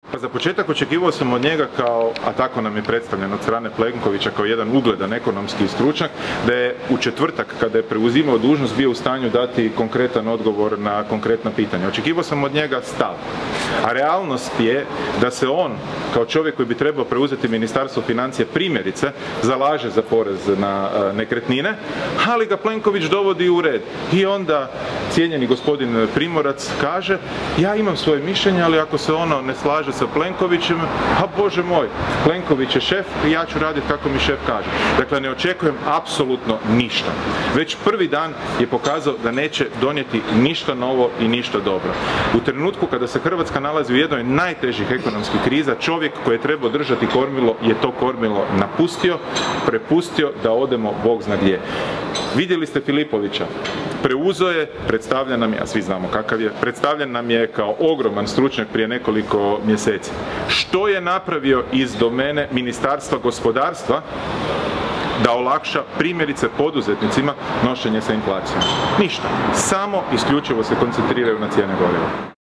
Pa za početak očekivao sam od njega kao, a tako nam je predstavljen od strane Plenkovića kao jedan ugledan ekonomski stručnjak, da je u četvrtak kada je preuzimao dužnost bio u stanju dati konkretan odgovor na konkretna pitanja. Očekivao sam od njega stav. A realnost je da se on, kao čovjek koji bi trebao preuzeti Ministarstvo financija primjerice, zalaže za porez na nekretnine, ali ga Plenković dovodi u red. I onda cijenjeni gospodin Primorac kaže, ja imam svoje mišljenje, ali ako se ono ne slaže sa Plenkovićem, a Bože moj, Plenković je šef i ja ću raditi kako mi šef kaže. Dakle, ne očekujem apsolutno ništa. Već prvi dan je pokazao da neće donijeti ništa novo i ništa dobro. U trenutku kada se Hrvatska nalazi u jednoj najtežih ekonomskih kriza, čovjek koji je trebao držati kormilo je to kormilo napustio, prepustio da odemo Bog zna gdje. Vidjeli ste Filipovića. Preuzeo je, predstavljen nam je, a svi znamo kakav je, predstavljen nam je kao ogroman stručnjak prije nekoliko mjeseci. Što je napravio iz domene Ministarstva gospodarstva da olakša primjerice poduzetnicima nošenje sa inflacijom? Ništa. Samo isključivo se koncentriraju na cijene goriva.